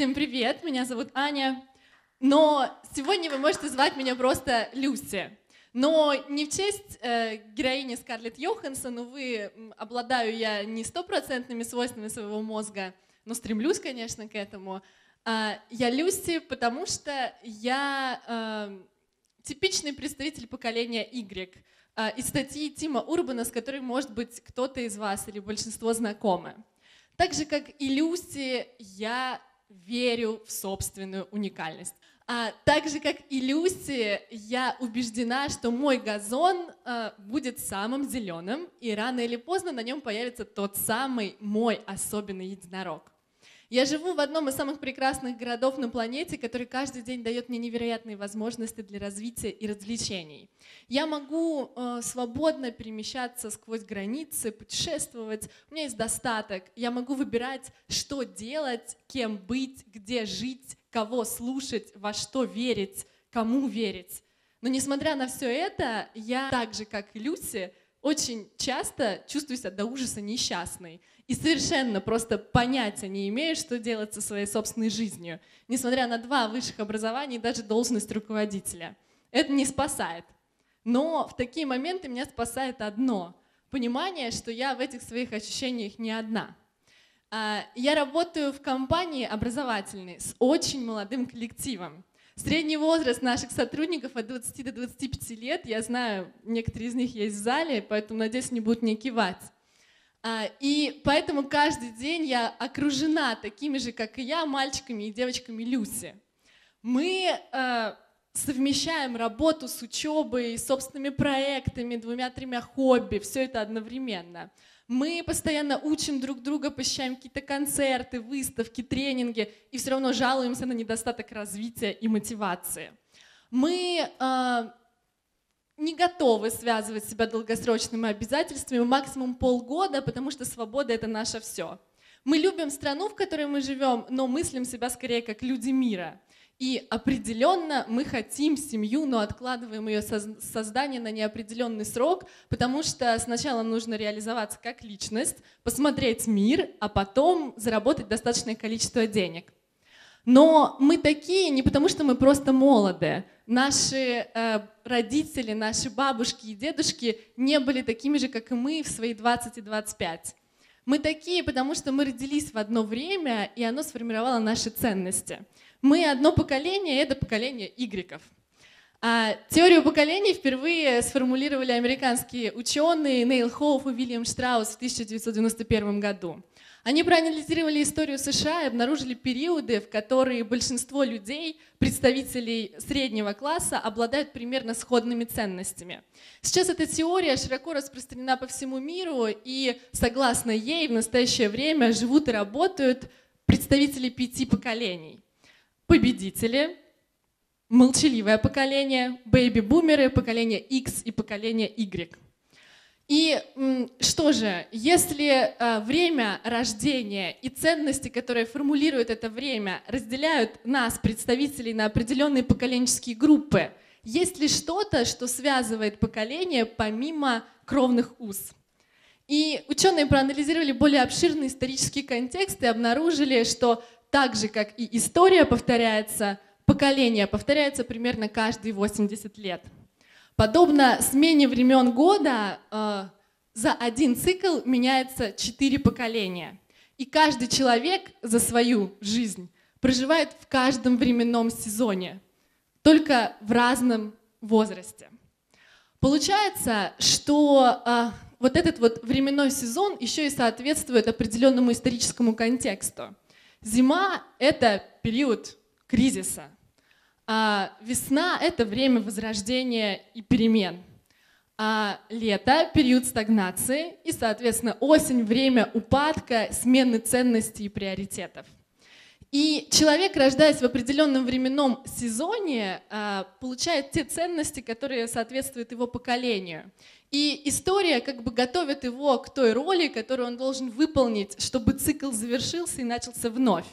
Всем привет, меня зовут Аня, но сегодня вы можете звать меня просто Люси. Но не в честь героини Скарлетт Йоханссон, увы, обладаю я не стопроцентными свойствами своего мозга, но стремлюсь, конечно, к этому. Я Люси, потому что я типичный представитель поколения Y. Из статьи Тима Урбана, с которой, может быть, кто-то из вас или большинство знакомы. Так же, как и Люси, я верю в собственную уникальность. Так же, как и Люси, я убеждена, что мой газон будет самым зеленым, и рано или поздно на нем появится тот самый мой особенный единорог. Я живу в одном из самых прекрасных городов на планете, который каждый день дает мне невероятные возможности для развития и развлечений. Я могу свободно перемещаться сквозь границы, путешествовать. У меня есть достаток. Я могу выбирать, что делать, кем быть, где жить, кого слушать, во что верить, кому верить. Но несмотря на все это, я так же, как и Люси, очень часто чувствую себя до ужаса несчастной и совершенно просто понятия не имею, что делать со своей собственной жизнью, несмотря на 2 высших образования и даже должность руководителя. Это не спасает. Но в такие моменты меня спасает одно — понимание, что я в этих своих ощущениях не одна. Я работаю в компании образовательной с очень молодым коллективом. Средний возраст наших сотрудников от 20 до 25 лет. Я знаю, некоторые из них есть в зале, поэтому, надеюсь, не будут мне кивать. И поэтому каждый день я окружена такими же, как и я, мальчиками и девочками Люси. Мы совмещаем работу с учебой, собственными проектами, 2-3 хобби, все это одновременно. Мы постоянно учим друг друга, посещаем какие-то концерты, выставки, тренинги и все равно жалуемся на недостаток развития и мотивации. Мы не готовы связывать себя долгосрочными обязательствами, максимум полгода, потому что свобода — это наше все. Мы любим страну, в которой мы живем, но мыслим себя скорее как люди мира. И определенно мы хотим семью, но откладываем ее создание на неопределенный срок, потому что сначала нужно реализоваться как личность, посмотреть мир, а потом заработать достаточное количество денег. Но мы такие не потому, что мы просто молоды. Наши родители, наши бабушки и дедушки не были такими же, как и мы в свои 20 и 25. Мы такие, потому что мы родились в одно время, и оно сформировало наши ценности. Мы одно поколение, и это поколение Y. Теорию поколений впервые сформулировали американские ученые Нейл Хоуф и Вильям Штраус в 1991 году. Они проанализировали историю США и обнаружили периоды, в которые большинство людей, представителей среднего класса, обладают примерно сходными ценностями. Сейчас эта теория широко распространена по всему миру, и согласно ей в настоящее время живут и работают представители 5 поколений. Победители, молчаливое поколение, бэйби-бумеры, поколение X и поколение Y. И что же, если время рождения и ценности, которые формулируют это время, разделяют нас, представителей, на определенные поколенческие группы, есть ли что-то, что связывает поколения помимо кровных уз? И ученые проанализировали более обширный исторический контекст и обнаружили, что так же, как и история повторяется, поколение повторяется примерно каждые 80 лет. Подобно смене времен года, за один цикл меняется 4 поколения. И каждый человек за свою жизнь проживает в каждом временном сезоне, только в разном возрасте. Получается, что вот этот вот временной сезон еще и соответствует определенному историческому контексту. Зима — это период кризиса. А весна — это время возрождения и перемен. А лето — период стагнации. И, соответственно, осень — время упадка, смены ценностей и приоритетов. И человек, рождаясь в определенном временном сезоне, получает те ценности, которые соответствуют его поколению. И история как бы готовит его к той роли, которую он должен выполнить, чтобы цикл завершился и начался вновь.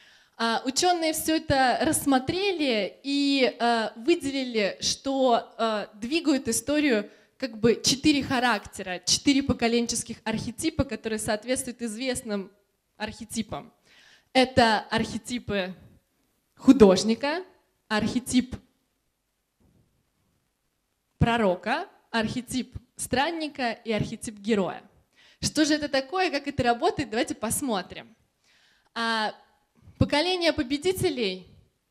Ученые все это рассмотрели и выделили, что двигают историю как бы 4 характера, 4 поколенческих архетипа, которые соответствуют известным архетипам. Это архетипы художника, архетип пророка, архетип странника и архетип героя. Что же это такое, как это работает, давайте посмотрим. Поколение победителей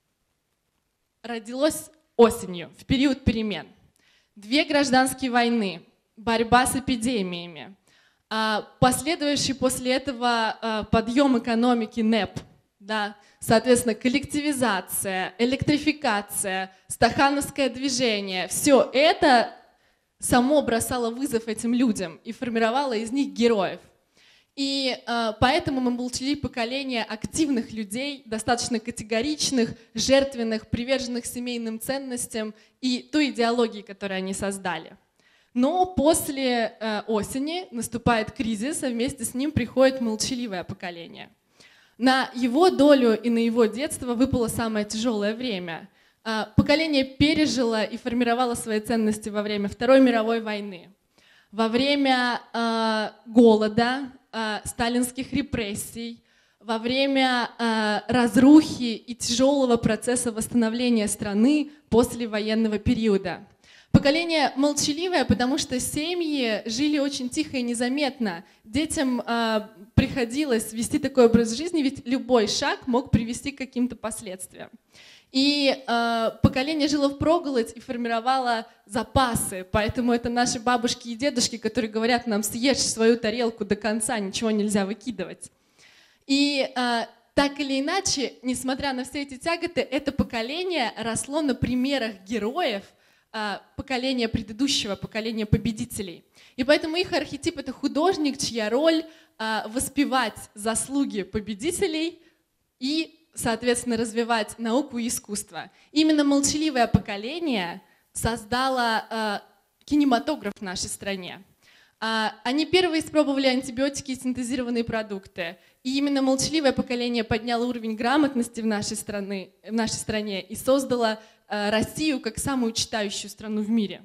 родилось осенью, в период перемен. 2 гражданские войны, борьба с эпидемиями, последующий после этого подъем экономики НЭП, да, соответственно, коллективизация, электрификация, стахановское движение, все это само бросало вызов этим людям и формировало из них героев. И поэтому мы получили поколение активных людей, достаточно категоричных, жертвенных, приверженных семейным ценностям и той идеологии, которую они создали. Но после осени наступает кризис, а вместе с ним приходит молчаливое поколение. На его долю и на его детство выпало самое тяжелое время. Поколение пережило и формировало свои ценности во время Второй мировой войны, во время голода, сталинских репрессий, во время разрухи и тяжелого процесса восстановления страны после военного периода. Поколение молчаливое, потому что семьи жили очень тихо и незаметно. Детям приходилось вести такой образ жизни, ведь любой шаг мог привести к каким-то последствиям. И поколение жило впроголодь и формировало запасы, поэтому это наши бабушки и дедушки, которые говорят нам: съешь свою тарелку до конца, ничего нельзя выкидывать. И так или иначе, несмотря на все эти тяготы, это поколение росло на примерах героев поколения предыдущего, поколения победителей. И поэтому их архетип — это художник, чья роль воспевать заслуги победителей и, соответственно, развивать науку и искусство. Именно молчаливое поколение создало кинематограф в нашей стране. Они первые испробовали антибиотики и синтезированные продукты. И именно молчаливое поколение подняло уровень грамотности в нашей стране и создало Россию как самую читающую страну в мире.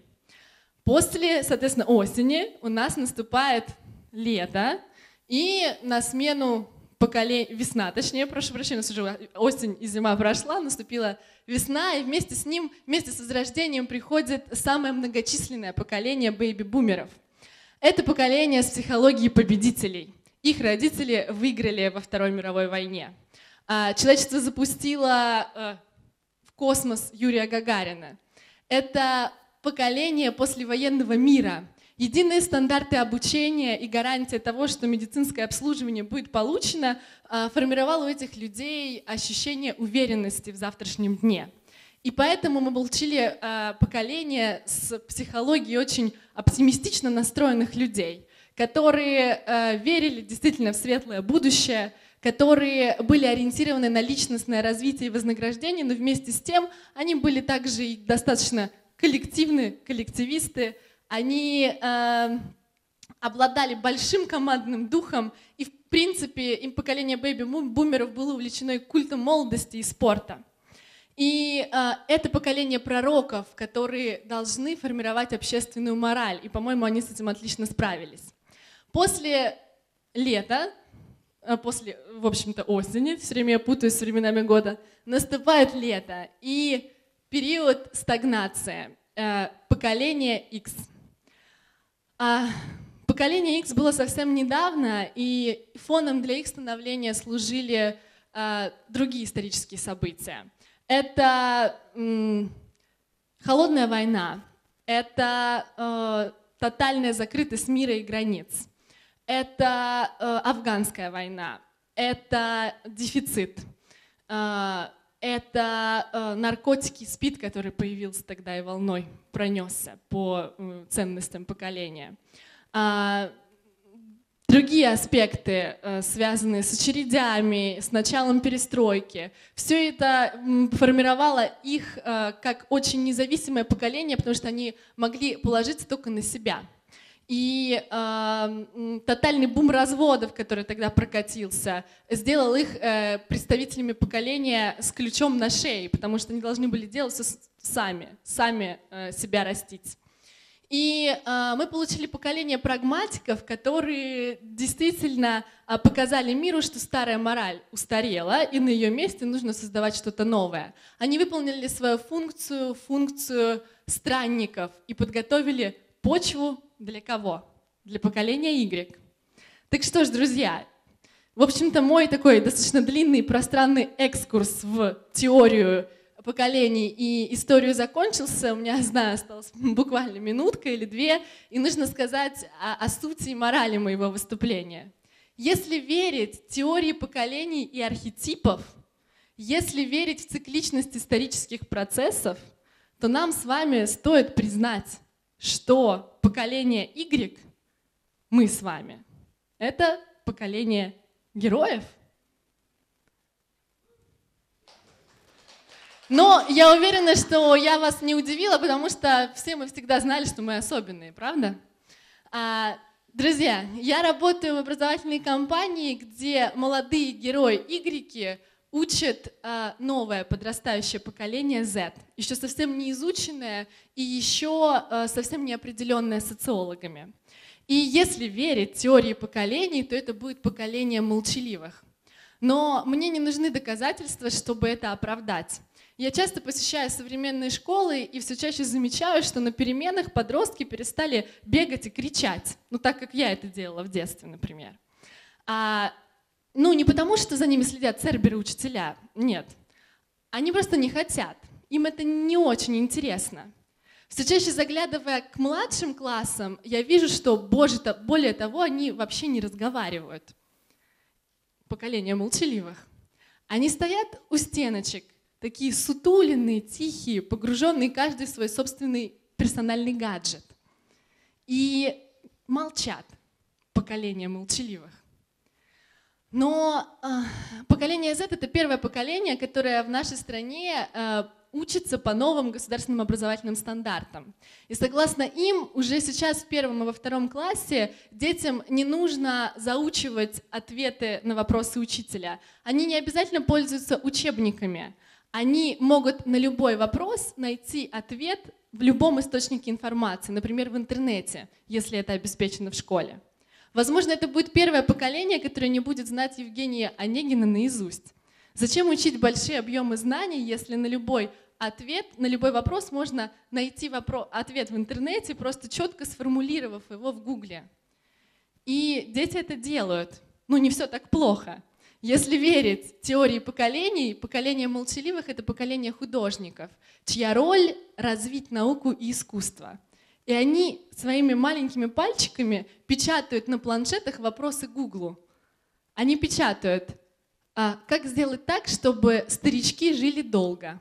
После, соответственно, осени у нас наступает лето, и на смену весна, точнее, прошу прощения, у нас уже осень и зима прошла, наступила весна, и вместе с ним, вместе с возрождением приходит самое многочисленное поколение бэйби-бумеров. Это поколение с психологией победителей. Их родители выиграли во Второй мировой войне. Человечество запустило в космос Юрия Гагарина. Это поколение послевоенного мира. Единые стандарты обучения и гарантия того, что медицинское обслуживание будет получено, формировало у этих людей ощущение уверенности в завтрашнем дне. И поэтому мы получили поколение с психологией очень оптимистично настроенных людей, которые верили действительно в светлое будущее, которые были ориентированы на личностное развитие и вознаграждение, но вместе с тем они были также и достаточно коллективисты, они обладали большим командным духом, и в принципе им поколение бэйби-бумеров было увлечено культом молодости и спорта. И это поколение пророков, которые должны формировать общественную мораль, и, по-моему, они с этим отлично справились. После лета, после, в общем-то, осени, все время я путаюсь с временами года, наступает лето и период стагнации, поколение X. Поколение X было совсем недавно, и фоном для их становления служили другие исторические события. Это холодная война, это тотальная закрытость мира и границ, это афганская война, это дефицит, это наркотики, СПИД, который появился тогда и волной пронесся по ценностям поколения. Другие аспекты, связанные с очередями, с началом перестройки, все это формировало их как очень независимое поколение, потому что они могли положиться только на себя. И тотальный бум разводов, который тогда прокатился, сделал их представителями поколения с ключом на шее, потому что они должны были делать все сами себя растить. И мы получили поколение прагматиков, которые действительно показали миру, что старая мораль устарела, и на ее месте нужно создавать что-то новое. Они выполнили свою функцию странников, и подготовили почву для кого? Для поколения Y. Так что ж, друзья, в общем-то, мой такой достаточно длинный пространный экскурс в теорию поколений и историю закончился. У меня, знаю, осталась буквально минутка или две, и нужно сказать о сути и морали моего выступления. Если верить теории поколений и архетипов, если верить в цикличность исторических процессов, то нам с вами стоит признать, что поколение Y, мы с вами, это поколение героев. Но я уверена, что я вас не удивила, потому что все мы всегда знали, что мы особенные, правда? Друзья, я работаю в образовательной компании, где молодые герои Y учат новое подрастающее поколение Z, еще совсем не изученное и еще совсем не определенное социологами. И если верить теории поколений, то это будет поколение молчаливых. Но мне не нужны доказательства, чтобы это оправдать. Я часто посещаю современные школы и все чаще замечаю, что на переменах подростки перестали бегать и кричать. Ну, так как я это делала в детстве, например. Не потому, что за ними следят церберы-учителя, нет. Они просто не хотят. Им это не очень интересно. Все чаще заглядывая к младшим классам, я вижу, что, более того, они вообще не разговаривают. Поколение молчаливых. Они стоят у стеночек, такие сутуленные, тихие, погруженные каждый в свой собственный персональный гаджет. И молчат. Поколение молчаливых. Но поколение Z — это первое поколение, которое в нашей стране учится по новым государственным образовательным стандартам. И согласно им, уже сейчас в 1 и во 2 классе детям не нужно заучивать ответы на вопросы учителя. Они не обязательно пользуются учебниками. Они могут на любой вопрос найти ответ в любом источнике информации, например, в интернете, если это обеспечено в школе. Возможно, это будет первое поколение, которое не будет знать Евгения Онегина наизусть. Зачем учить большие объемы знаний, если на любой вопрос можно найти ответ в интернете, просто четко сформулировав его в Гугле? И дети это делают. Не все так плохо. Если верить теории поколений, поколение молчаливых — это поколение художников, чья роль — развить науку и искусство. И они своими маленькими пальчиками печатают на планшетах вопросы Гуглу. Они печатают: как сделать так, чтобы старички жили долго?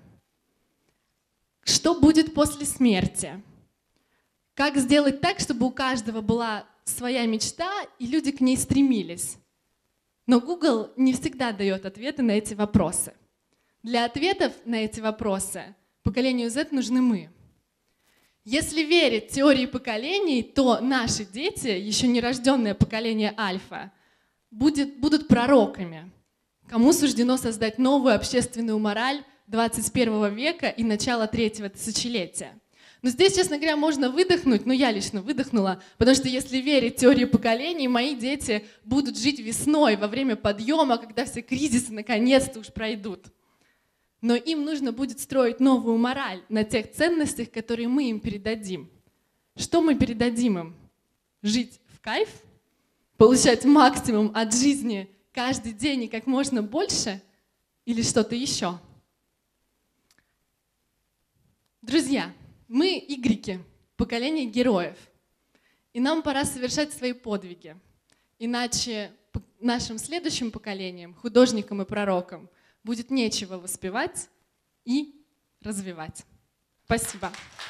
Что будет после смерти? Как сделать так, чтобы у каждого была своя мечта, и люди к ней стремились? Но Google не всегда дает ответы на эти вопросы. Для ответов на эти вопросы поколению Z нужны мы. Если верить теории поколений, то наши дети, еще не рожденное поколение Альфа, будут пророками, кому суждено создать новую общественную мораль 21 века и начала 3-го тысячелетия. Но здесь, честно говоря, можно выдохнуть, я лично выдохнула, потому что если верить теории поколений, мои дети будут жить весной, во время подъема, когда все кризисы наконец-то уж пройдут. Но им нужно будет строить новую мораль на тех ценностях, которые мы им передадим. Что мы передадим им? Жить в кайф? Получать максимум от жизни каждый день и как можно больше? Или что-то еще? Друзья, мы Y, поколение героев. И нам пора совершать свои подвиги. Иначе нашим следующим поколениям, художникам и пророкам, будет нечего воспевать и развивать. Спасибо.